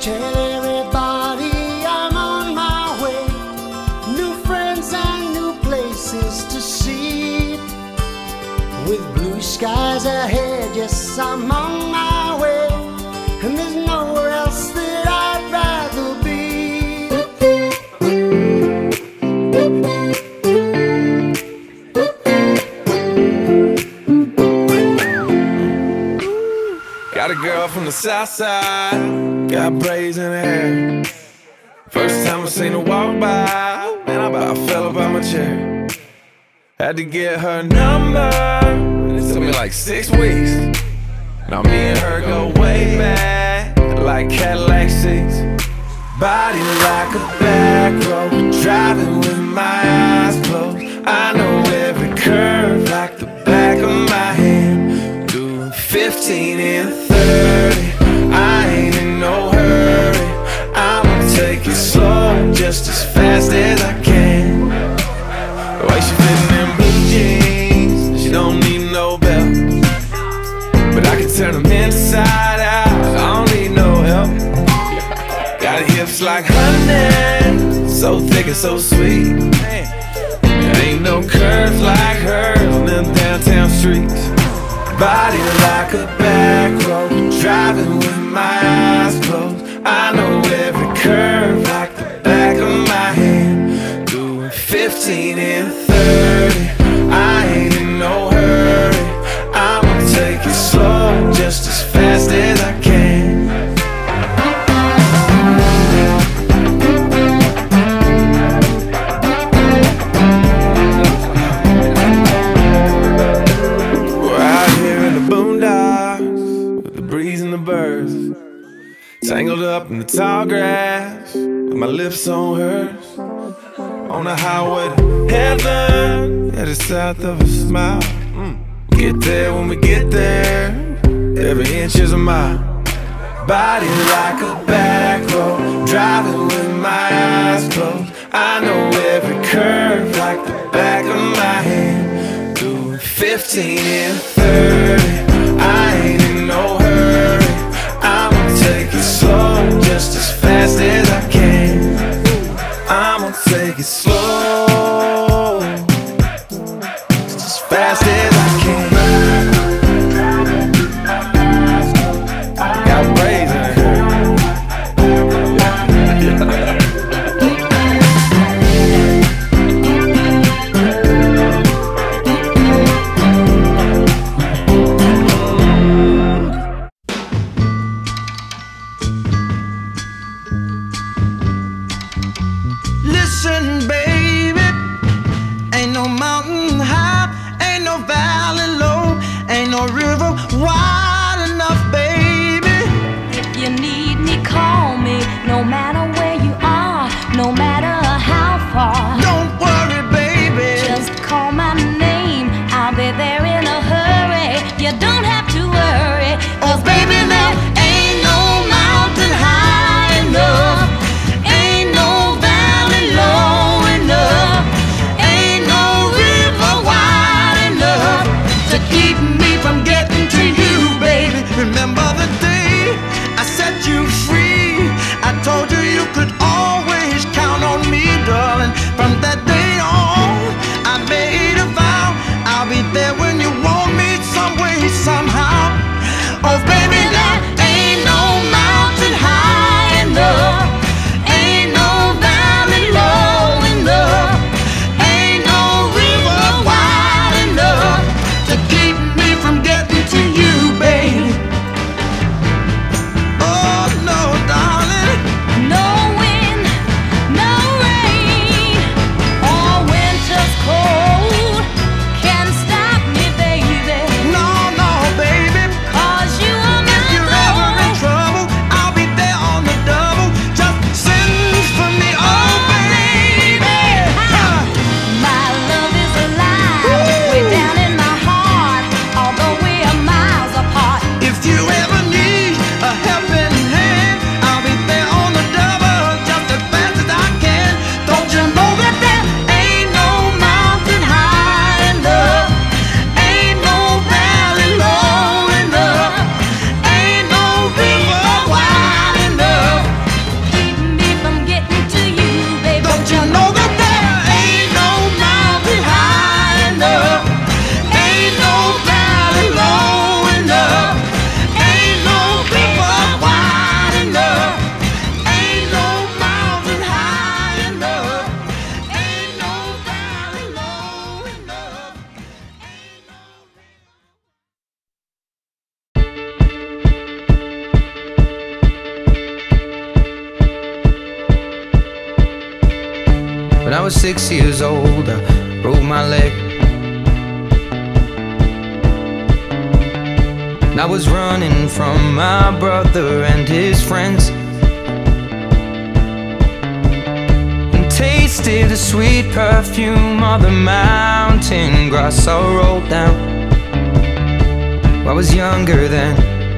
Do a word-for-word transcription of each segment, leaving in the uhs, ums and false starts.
Tell everybody I'm on my way. New friends and new places to see. With blue skies ahead, yes, I'm on my way. And there's nowhere else that I'd rather be. Got a girl from the south side, got braids in her hair. First time I seen her walk by, man, I about fell up out my chair. Had to get her number, it took me like six weeks. Now me and her go way back, like Cadillac seats. Body like a back road, driving with my eyes closed. I know every curve like the back of my hand. Doing fifteen and thirty, I ain't in no hurry. I'ma take it slow, just as fast as I can. The way she fitting in blue jeans, she don't need no belt. But I can turn them inside out, I don't need no help. Got hips like honey, so thick and so sweet. There ain't no curves like hers on them downtown streets. Body like a back road, driving with my eyes closed. I know every curve like the back of my hand. Doing fifteen and thirty, I ain't in no hurry. I'ma take it slow, just as fast as I can. Tangled up in the tall grass, with my lips on hers. On the highway to heaven, headed south of a smile. mm. We get there when we get there, every inch is a mile. Body like a back road, driving with my eyes closed. I know every curve like the back of my hand. Doing fifteen and thirty, I ain't in no hurry. I'ma take it slow, just as fast as I can. I'ma take it slow, just as fast as I can. Got braids in her hair. Listen, baby, ain't no mountain high, ain't no valley low, ain't no river wide enough, baby. If you need me, call me, no matter where you are, no matter how far. Don't worry, baby, Just call my name, I'll be there in a hurry. You don't have to worry, oh baby, there ain't no mountain high enough, ain't no valley low enough, ain't no river wide enough to keep me from getting to you, baby. Remember the day I set you free, I told you you could always count on me, darling. From that was six years old, I broke my leg. And I was running from my brother and his friends, and tasted the sweet perfume of the mountain grass I rolled down. I was younger then.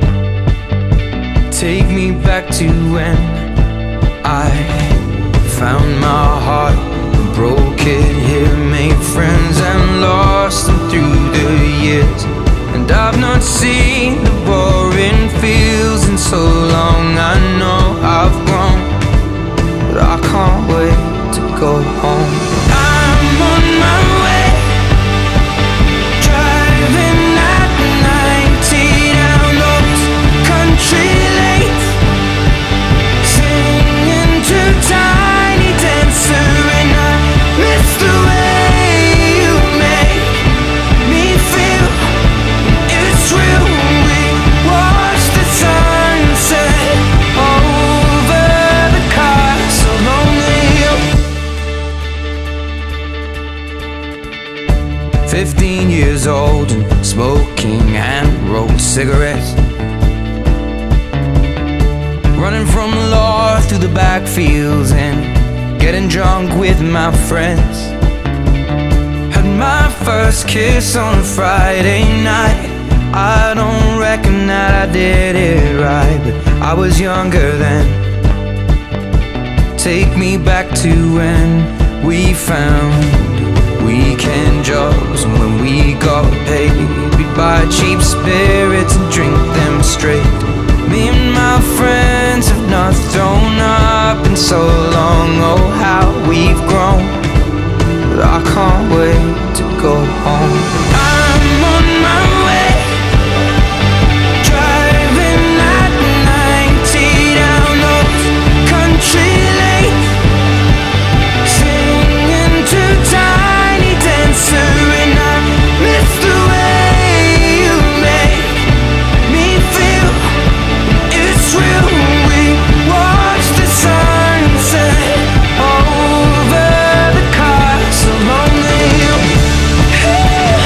Take me back to when I found my heart, broke it here, made friends and lost them through the years. And I've not seen the boring fields in so long. I know I've grown, but I can't wait to go home. I'm on my way, driving at ninety down those country lanes, singing to Tiny Dancer, and I miss the way you make me feel. It's real. We watch the sunset over the castle on the hill. Fifteen years old and smoking hand-rolled cigarettes, running from the law through the backfields and getting drunk with my friends. Had my first kiss on a Friday night. I don't reckon that I did it right, but I was younger then. Take me back to when we found weekend jobs, and when we got paid, we'd buy cheap spirits and drink them straight. Me and my friends have not thrown up in so long. Oh, how we've grown, but I can't wait to go home. I'm on my way, driving at ninety down those country lanes, singing to Tiny Dancer, and I miss the way you make me feel. It's real. We watch the sunset over the castle on the hill. Hey.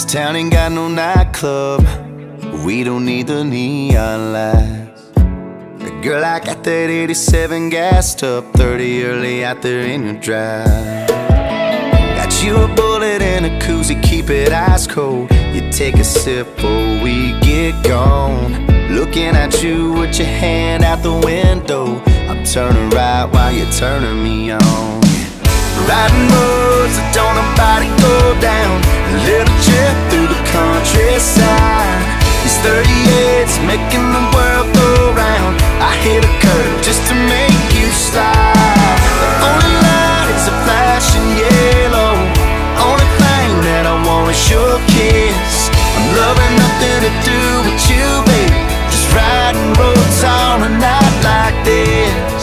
town ain't got no nightclub, we don't need the neon lights. Girl, I got that eighty-seven gassed up, thirty early out there in your drive. Got you a bullet and a koozie, keep it ice cold. You take a sip before we get gone. Looking at you with your hand out the window, I'm turning right while you're turning me on. Riding roads that don't nobody go down, a little trip through the countryside. These thirty-eights making the world go round. I hit a curve just to make you slide. The only light is a flashing yellow. Only thing that I want is your kiss. I'm loving nothing to do with you, baby. Just riding roads on a night like this.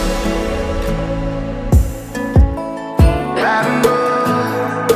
Riding roads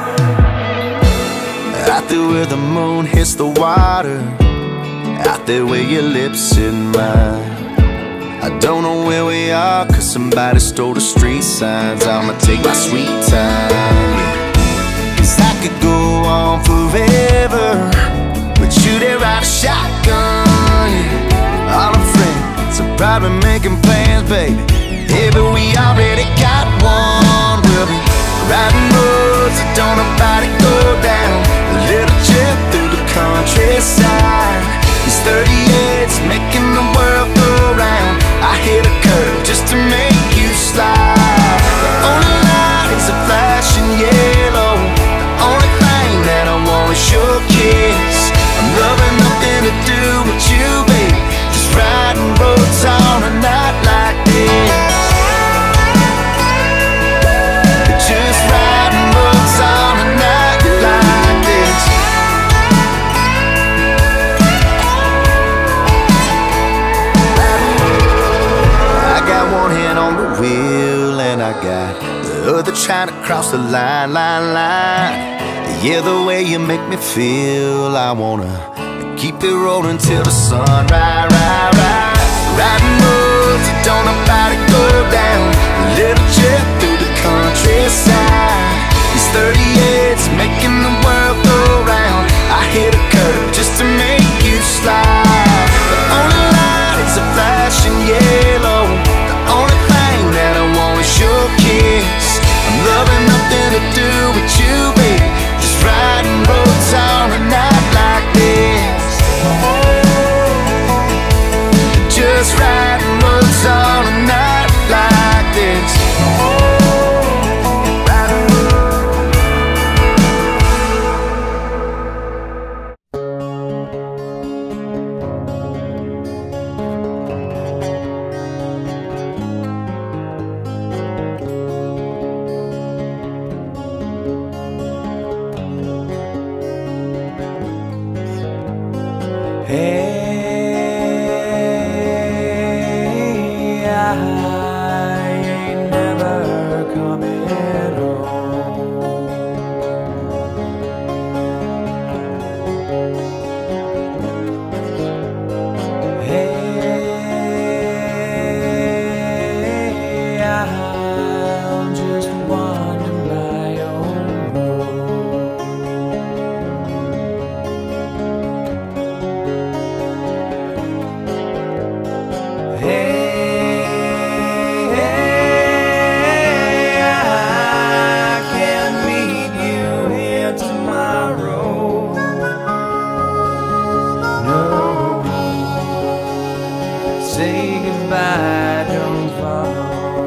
out there where the moon hits the water, out there where your lips in mine. I don't know where we are, cause somebody stole the street signs. I'ma take my sweet time, yeah. Cause I could go on forever, but you there ride a shotgun, yeah. All our friends are probably making plans, baby. Yeah, but we already got one. We'll be riding roads that don't nobody go down, a little trip through the countryside. These thirty-eights making the world go round. I hit a curve just to make you slide. The only light is a flashing yellow. The only thing that I want is your kiss. I'm loving nothing to do with you, baby. Just riding roads on a night like this. Just riding roads on a night like this. One hand on the wheel and I got the other trying to cross the line, line, line. Yeah, the way you make me feel, I wanna keep it rolling till the sun rise, rise, rise. Riding roads that don't nobody go down, a little trip through the countryside. These thirty-eights making the world go round. I hit a curve just to make you slide. The only light is a flashing yellow. Only thing that I want is your kiss. I'm loving nothing to do with you, baby. Just riding roads on a night like this. Just riding roads on a night like this. Riding Hey, I ain't never coming home. Hey, I'm just wandering my own road. Hey, hey, I can meet you here tomorrow. No, say goodbye, don't follow.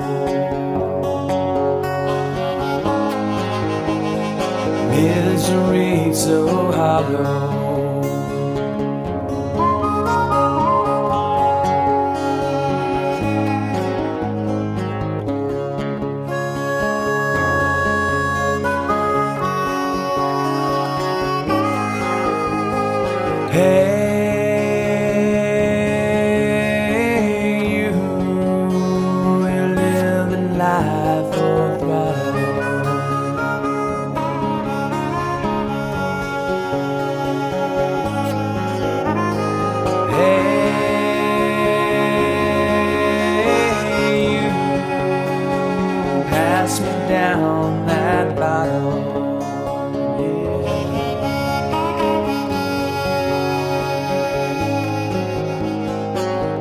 Misery so hollow. Hey, you will live in life for throttle.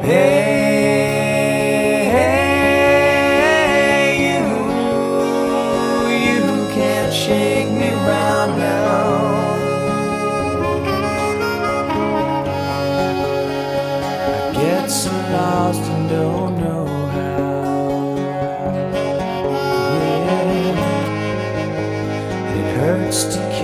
Hey, hey, you, you can't shake me round now. I get so lost and don't know how. Yeah, it hurts to